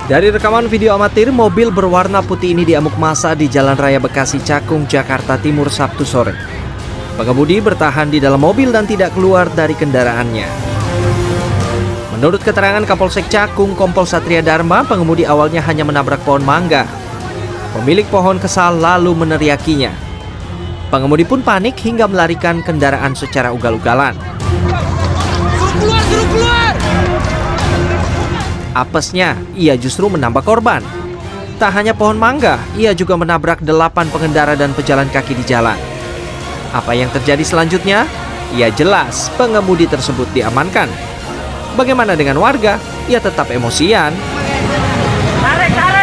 Dari rekaman video amatir, mobil berwarna putih ini diamuk massa di Jalan Raya Bekasi Cakung, Jakarta Timur, Sabtu sore. Pengemudi bertahan di dalam mobil dan tidak keluar dari kendaraannya. Menurut keterangan Kapolsek Cakung, Kompol Satria Dharma, pengemudi awalnya hanya menabrak pohon mangga. Pemilik pohon kesal lalu meneriakinya. Pengemudi pun panik hingga melarikan kendaraan secara ugal-ugalan. Suruh keluar! Apesnya, ia justru menambah korban. Tak hanya pohon mangga, ia juga menabrak 8 pengendara dan pejalan kaki di jalan. Apa yang terjadi selanjutnya? Ya jelas, pengemudi tersebut diamankan. Bagaimana dengan warga? Ia tetap emosian.